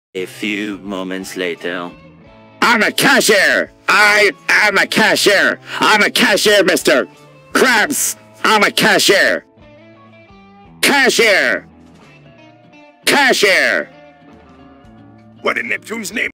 A few moments later. I'm a cashier! I am a cashier! I'm a cashier, Mr. Krabs! I'm a cashier! Cashier! Cashier! What in Neptune's name?